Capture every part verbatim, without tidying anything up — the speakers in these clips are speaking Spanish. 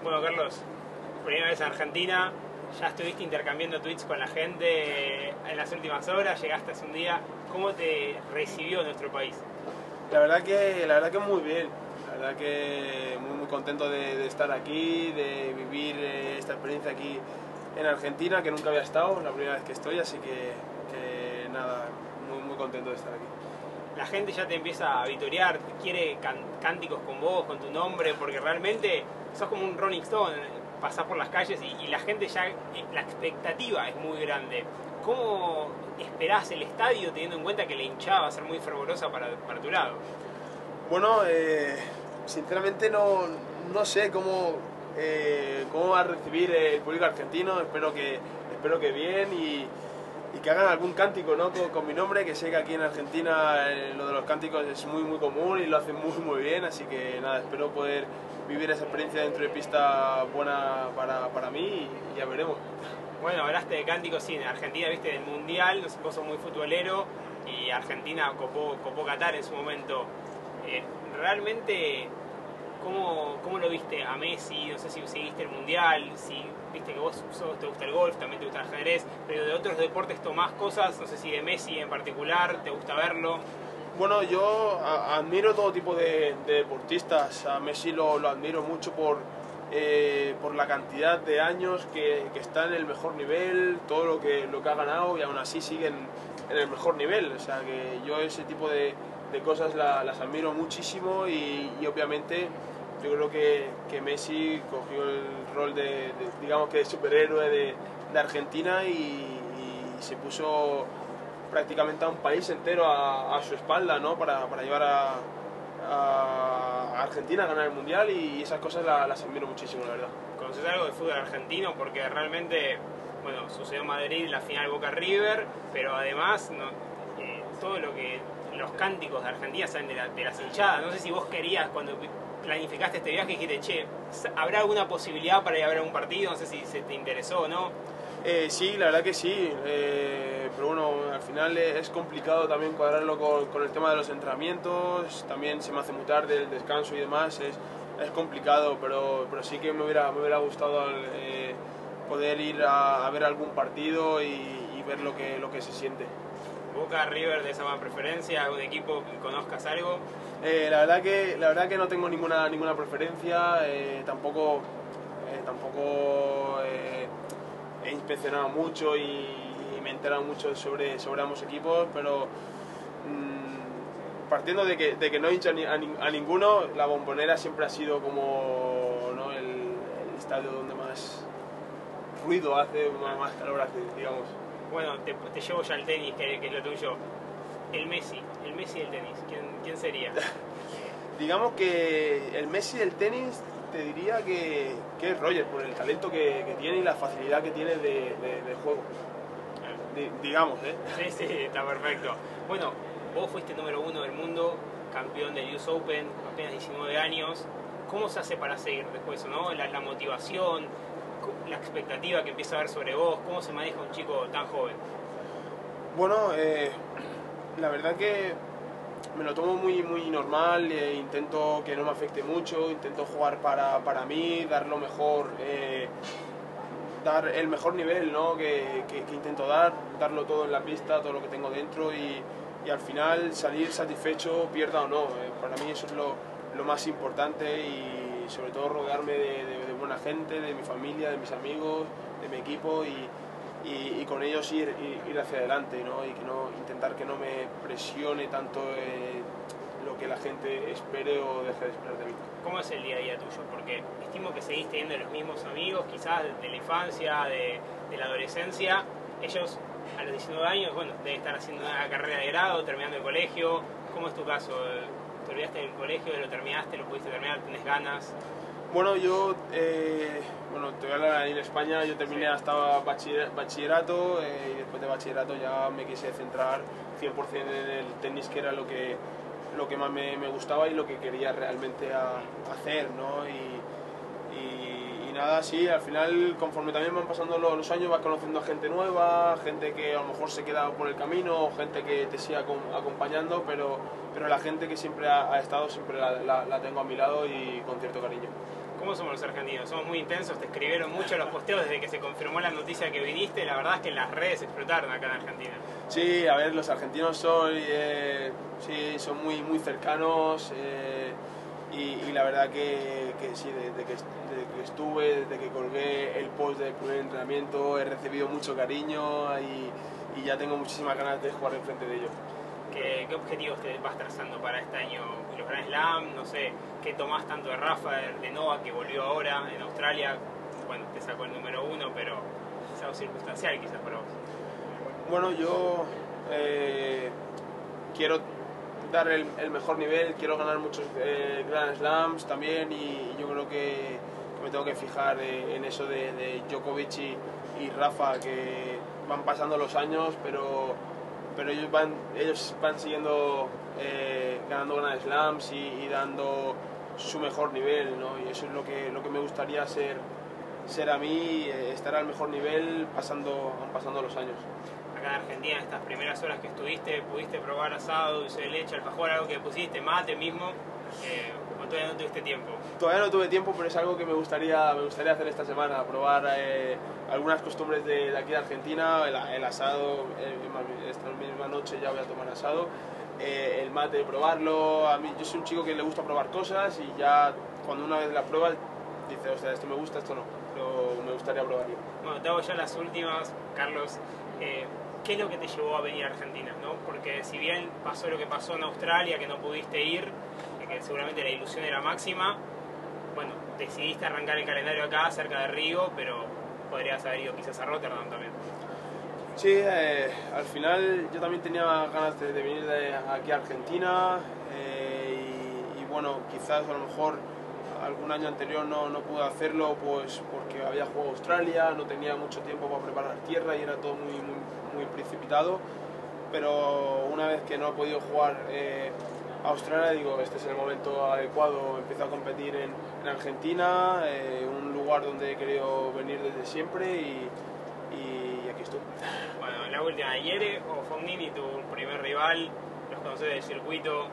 Bueno, Carlos, primera vez en Argentina, ya estuviste intercambiando tweets con la gente en las últimas horas, llegaste hace un día. ¿Cómo te recibió nuestro país? La verdad que, la verdad que muy bien, la verdad que muy, muy contento de, de estar aquí, de vivir eh, esta experiencia aquí en Argentina, que nunca había estado, es la primera vez que estoy, así que, que nada, muy, muy contento de estar aquí. La gente ya te empieza a vitorear, quiere can cánticos con vos, con tu nombre, porque realmente sos como un Rolling Stone, pasás por las calles y, y la gente ya, la expectativa es muy grande. ¿Cómo esperás el estadio teniendo en cuenta que la hinchada va a ser muy fervorosa para, para tu lado? Bueno, eh, sinceramente no, no sé cómo, eh, cómo va a recibir el público argentino, espero que, espero que bien y, y que hagan algún cántico, ¿no? con, con mi nombre, que sé que aquí en Argentina eh, lo de los cánticos es muy muy común y lo hacen muy muy bien, así que nada, espero poder vivir esa experiencia dentro de pista buena para, para mí y, y ya veremos. Bueno, hablaste de cánticos, sí, en Argentina, viste, del Mundial, no sé, vos sos muy futbolero y Argentina copó, copó Qatar en su momento. Eh, realmente, ¿cómo, ¿cómo lo viste a Messi? No sé si seguiste el Mundial, si viste que vos sos, te gusta el golf, también te gusta el ajedrez, pero de otros deportes tomás cosas, no sé si de Messi en particular, ¿te gusta verlo? Bueno, yo a, admiro todo tipo de, de deportistas, a Messi lo, lo admiro mucho por, eh, por la cantidad de años que, que está en el mejor nivel, todo lo que, lo que ha ganado y aún así siguen en el mejor nivel, o sea que yo ese tipo de, de cosas la, las admiro muchísimo y, y obviamente yo creo que, que Messi cogió el rol de, de digamos que de superhéroe de, de Argentina y, y se puso prácticamente a un país entero a, a su espalda, ¿no? para, para llevar a, a Argentina a ganar el Mundial y esas cosas la, las admiro muchísimo, la verdad. ¿Conoces algo de fútbol argentino? Porque realmente, bueno, sucedió en Madrid la final Boca River, pero además no, eh, todo lo que los cánticos de Argentina salen de, la, de las hinchadas. No sé si vos querías, cuando planificaste este viaje, dijiste, che, ¿habrá alguna posibilidad para ir a ver un partido? No sé si se te interesó o no. Eh, sí, la verdad que sí, eh, pero bueno, al final es complicado también cuadrarlo con, con el tema de los entrenamientos, también se me hace muy tarde el descanso y demás, es, es complicado, pero, pero sí que me hubiera, me hubiera gustado eh, poder ir a, a ver algún partido y, y ver lo que, lo que se siente. Boca River, de esa más preferencia, algún equipo que conozcas algo. Eh, la verdad que la verdad que no tengo ninguna ninguna preferencia, eh, tampoco eh, tampoco eh, he inspeccionado mucho y, y me he enterado mucho sobre, sobre ambos equipos, pero mmm, partiendo de que, de que no hincho a, ni, a, a ninguno, la Bombonera siempre ha sido como, ¿no? el, el estadio donde más ruido hace, más, más calor hace, digamos. Bueno, te, te llevo ya al tenis, que, que es lo tuyo. El Messi, el Messi del tenis, ¿quién, quién sería? Digamos que el Messi del tenis te diría que, que es Roger, por el talento que, que tiene y la facilidad que tiene de, de, de juego. D digamos, ¿eh? Sí, sí, está perfecto. Bueno, vos fuiste número uno del mundo, campeón del U S Open, apenas diecinueve años. ¿Cómo se hace para seguir después, no? La, la motivación, la expectativa que empieza a haber sobre vos, ¿cómo se maneja un chico tan joven? Bueno, eh, la verdad que me lo tomo muy, muy normal, eh, intento que no me afecte mucho, intento jugar para, para mí, dar lo mejor, eh, dar el mejor nivel, ¿no? que, que, que intento dar, darlo todo en la pista, todo lo que tengo dentro y, y al final salir satisfecho, pierda o no. Eh, para mí eso es lo, lo más importante y sobre todo rodearme de, de, de buena gente, de mi familia, de mis amigos, de mi equipo y, y, y con ellos ir, ir, ir hacia adelante, ¿no? Y que no, intentar que no me presione tanto eh, lo que la gente espere o deje de esperar de mí. ¿Cómo es el día a día tuyo? Porque estimo que seguís teniendo los mismos amigos, quizás de la infancia, de, de la adolescencia. Ellos a los diecinueve años, bueno, deben estar haciendo una carrera de grado, terminando el colegio. ¿Cómo es tu caso? ¿Te olvidaste del colegio? ¿Lo terminaste? ¿Lo pudiste terminar? ¿Tenés ganas? Bueno, yo, eh, bueno, te voy a hablar en España, yo terminé hasta bachiller, bachillerato eh, y después de bachillerato ya me quise centrar cien por cien en el tenis, que era lo que, lo que más me, me gustaba y lo que quería realmente a, hacer, ¿no? Y, y, y nada, sí, al final, conforme también van pasando los, los años, vas conociendo a gente nueva, gente que a lo mejor se queda por el camino, gente que te sigue acompañando, pero, pero la gente que siempre ha, ha estado, siempre la, la, la tengo a mi lado y con cierto cariño. ¿Cómo somos los argentinos? Somos muy intensos, te escribieron mucho los posteos desde que se confirmó la noticia que viniste. La verdad es que las redes explotaron acá en Argentina. Sí, a ver, los argentinos son, eh, sí, son muy, muy cercanos eh, y, y la verdad que, que sí, desde que, desde que estuve, desde que colgué el post del primer entrenamiento, he recibido mucho cariño y, y ya tengo muchísimas ganas de jugar enfrente de ellos. ¿Qué, ¿Qué objetivos te vas trazando para este año? ¿Los Grand Slam? No sé, ¿qué tomás tanto de Rafa, de Novak, que volvió ahora en Australia? Bueno, te sacó el número uno, pero es algo circunstancial quizás para vos. Bueno, yo eh, quiero dar el, el mejor nivel, quiero ganar muchos eh, Grand Slams también y yo creo que me tengo que fijar eh, en eso de, de Djokovic y, y Rafa, que van pasando los años, pero, pero ellos, van, ellos van siguiendo eh, ganando Grand Slams y, y dando su mejor nivel, ¿no? Y eso es lo que, lo que me gustaría ser, ser a mí, eh, estar al mejor nivel pasando, pasando los años. Acá en Argentina, estas primeras horas que estuviste, pudiste probar asado, dulce de leche, alfajor, algo que pusiste, mate mismo, eh, o todavía no tuviste tiempo. Todavía no tuve tiempo, pero es algo que me gustaría, me gustaría hacer esta semana, probar eh, algunas costumbres de, de aquí de Argentina, el, el asado, eh, esta misma noche ya voy a tomar asado, eh, el mate, probarlo. A mí, yo soy un chico que le gusta probar cosas y ya cuando una vez la pruebas dice, o sea, esto me gusta, esto no, pero me gustaría probarlo. Bueno, te hago ya las últimas, Carlos. Eh, ¿Qué es lo que te llevó a venir a Argentina? ¿No? Porque si bien pasó lo que pasó en Australia, que no pudiste ir, que seguramente la ilusión era máxima, bueno, decidiste arrancar el calendario acá, cerca de Río, pero podrías haber ido quizás a Rotterdam también. Sí, eh, al final yo también tenía ganas de, de venir de aquí a Argentina eh, y, y bueno, quizás a lo mejor algún año anterior no, no pude hacerlo pues porque había jugado Australia, no tenía mucho tiempo para preparar tierra y era todo muy, muy, muy precipitado, pero una vez que no he podido jugar eh, a Australia, digo, este es el momento adecuado, empiezo a competir en, en Argentina, eh, un lugar donde he querido venir desde siempre y, y aquí estoy. Bueno, la última, Yere o Fognini, tu primer rival, los conoces del circuito,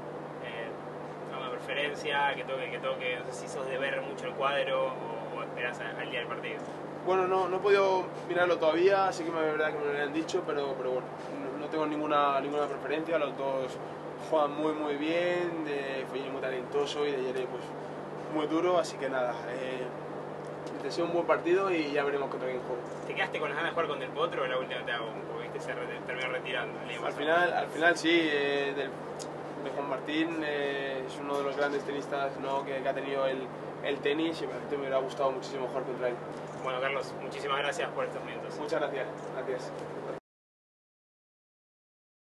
preferencia, que toque, que toque, no sé si sos de ver mucho el cuadro o, o esperás al día del partido. Bueno, no, no he podido mirarlo todavía, así que es verdad que me lo habían dicho, pero, pero bueno, no, no tengo ninguna, ninguna preferencia, los dos juegan muy muy bien, de Fognini muy talentoso y de Yere pues muy duro, así que nada, eh, deseo un buen partido y ya veremos contra quién juego. ¿Te quedaste con las ganas de jugar con Del Potro o la última te hago un poco, viste, se re, terminó retirando? Al final, al final sí, eh, del, de Juan Martín eh, es uno de los grandes tenistas, ¿no? que, que ha tenido el, el tenis y me hubiera gustado muchísimo jugar contra él. Bueno, Carlos, muchísimas gracias por estos minutos. Muchas gracias. Gracias.